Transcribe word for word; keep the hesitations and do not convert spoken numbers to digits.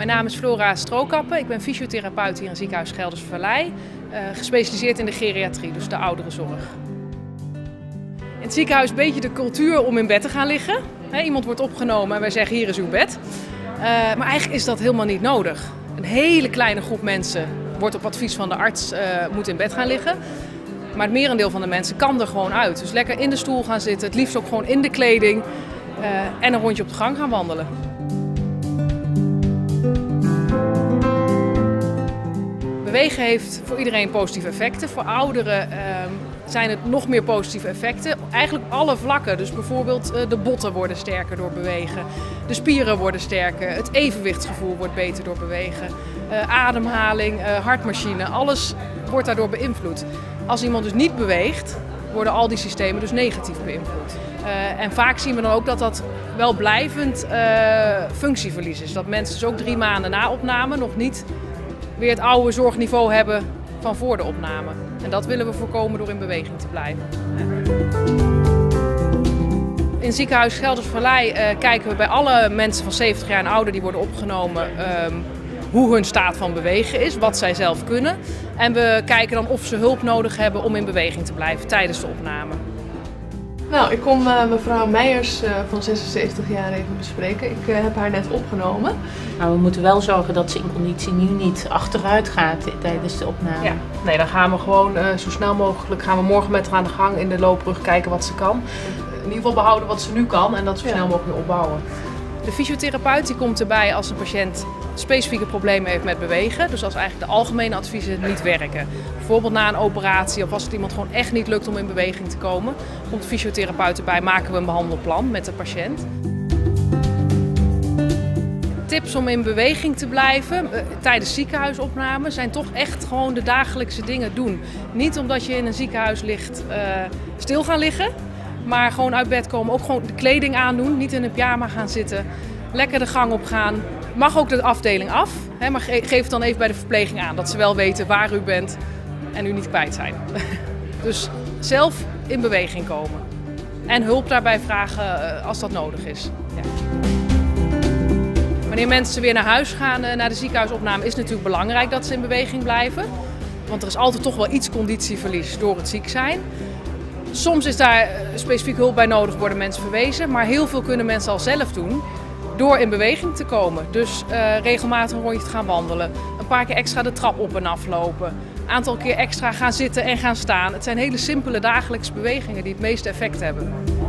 Mijn naam is Flora Strookappen. Ik ben fysiotherapeut hier in Ziekenhuis Gelderse Vallei. Uh, gespecialiseerd in de geriatrie, dus de ouderenzorg. In het ziekenhuis een beetje de cultuur om in bed te gaan liggen. He, iemand wordt opgenomen en wij zeggen hier is uw bed. Uh, maar eigenlijk is dat helemaal niet nodig. Een hele kleine groep mensen wordt op advies van de arts uh, moet in bed gaan liggen. Maar het merendeel van de mensen kan er gewoon uit. Dus lekker in de stoel gaan zitten, het liefst ook gewoon in de kleding uh, en een rondje op de gang gaan wandelen. Bewegen heeft voor iedereen positieve effecten. Voor ouderen uh, zijn het nog meer positieve effecten. Eigenlijk alle vlakken. Dus bijvoorbeeld uh, de botten worden sterker door bewegen. De spieren worden sterker. Het evenwichtsgevoel wordt beter door bewegen. Uh, ademhaling, uh, hartmachine, alles wordt daardoor beïnvloed. Als iemand dus niet beweegt, worden al die systemen dus negatief beïnvloed. Uh, en vaak zien we dan ook dat dat wel blijvend uh, functieverlies is. Dat mensen dus ook drie maanden na opname nog niet weer het oude zorgniveau hebben van voor de opname. En dat willen we voorkomen door in beweging te blijven. In Ziekenhuis Gelderse Vallei uh, kijken we bij alle mensen van zeventig jaar en ouder die worden opgenomen um, hoe hun staat van bewegen is, wat zij zelf kunnen. En we kijken dan of ze hulp nodig hebben om in beweging te blijven tijdens de opname. Nou, ik kom uh, mevrouw Meijers uh, van zesenzeventig jaar even bespreken. Ik uh, heb haar net opgenomen. Nou, we moeten wel zorgen dat ze in conditie nu niet achteruit gaat tijdens de opname. Ja, nee, dan gaan we gewoon uh, zo snel mogelijk, gaan we morgen met haar aan de gang in de loopbrug kijken wat ze kan. In ieder geval behouden wat ze nu kan en dat zo snel ja. mogelijk opbouwen. De fysiotherapeut die komt erbij als een patiënt specifieke problemen heeft met bewegen. Dus als eigenlijk de algemene adviezen niet werken. Bijvoorbeeld na een operatie of als het iemand gewoon echt niet lukt om in beweging te komen. Komt de fysiotherapeut erbij, maken we een behandelplan met de patiënt. Tips om in beweging te blijven uh, tijdens ziekenhuisopname zijn toch echt gewoon de dagelijkse dingen doen. Niet omdat je in een ziekenhuis ligt uh, stil gaan liggen. Maar gewoon uit bed komen, ook gewoon de kleding aandoen, niet in een pyjama gaan zitten. Lekker de gang op gaan. Mag ook de afdeling af, hè, maar ge geef het dan even bij de verpleging aan. Dat ze wel weten waar u bent en u niet kwijt zijn. Dus zelf in beweging komen. En hulp daarbij vragen als dat nodig is. Ja. Wanneer mensen weer naar huis gaan, naar de ziekenhuisopname, is het natuurlijk belangrijk dat ze in beweging blijven. Want er is altijd toch wel iets conditieverlies door het ziek zijn. Soms is daar specifiek hulp bij nodig, worden mensen verwezen. Maar heel veel kunnen mensen al zelf doen door in beweging te komen. Dus uh, regelmatig een rondje te gaan wandelen. Een paar keer extra de trap op en aflopen. Een aantal keer extra gaan zitten en gaan staan. Het zijn hele simpele dagelijkse bewegingen die het meeste effect hebben.